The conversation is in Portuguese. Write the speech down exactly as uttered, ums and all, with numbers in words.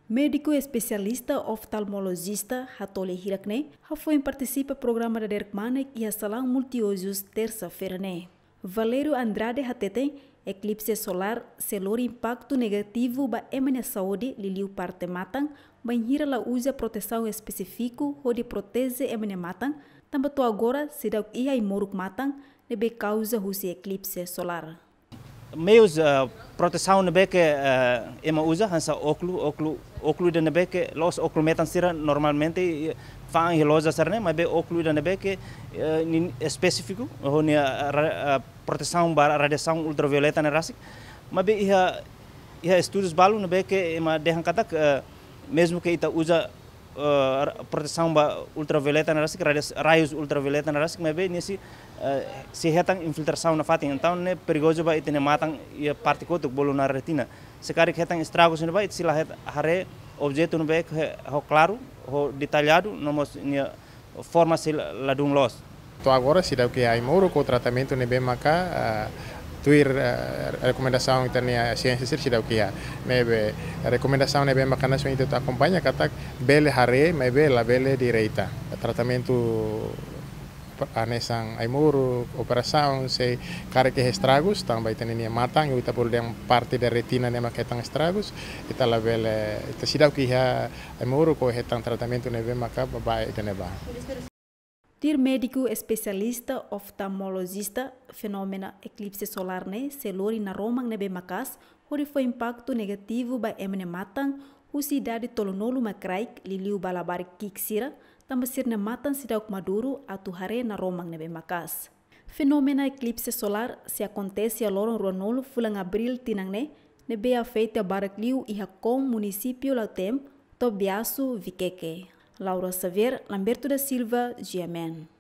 Médico especialista oftalmologista Hatole Hirakne foi participa do programa da Derek Manek e a salão multiusos terça-feira. Valério Andrade Hatete, eclipse solar, selor impacto negativo ba emane saúde, liliu parte matang, banhira la usa proteção específico onde protege emane matang, também to agora se dá ia imoruk matang, nebe causa husi eclipse solar. Meios uh, proteção nebe que uh, ema usa hansa óculo óculo óculo de nebe que los óculos metan sira normalmente fan reloja sarne mas be óculo de nebe que uh, específico onde a proteção para radiação ultravioleta na rasik mas be ia ia estudos balu nebe que ema dehan kata uh, mesmo que ita usa uh, proteção ba ultravioleta na rasik raios ultravioleta na rasik mas be nesse Uh, se retang infiltração na fatin, então é perigoso ba itene matang ia parte kotuk bolu na retina. Sekali retang estragos no ba it sila het hare objeto no be ho claro, ho detalhado, nomos nia forma se ladung los. To agora se dá que há moro com tratamento ne be maka uh, tuir uh, recomendação itania ciência se dá que há. Mebe recomendação ne be maka na suinte ta acompanha katak bele hare, mebe la bele direita. Tratamento anesang ay muro operação se cara que estragos também tem nia matang e por dem parte da retina ne maketang estragos ita la bele ita sidau ki ha ay muro ko hetang tratamento ne be maka babai teneba. Tir médico especialista oftalmologista fenômeno eclipse solar ne selori na romang nebe makas hori foi impacto negativo ba emene matang usidade tolonolo makraik liliu balabarik kiksira também ser na matan sidauk maduro atu hare na romang nebe makas. Fenômeno eclipse solar se acontece a loron ronolo fulang abril tinangne nebe afeita barakliu e hakom município lautem tobiasu vikeke. Laura Saver, Lamberto da Silva, G M N.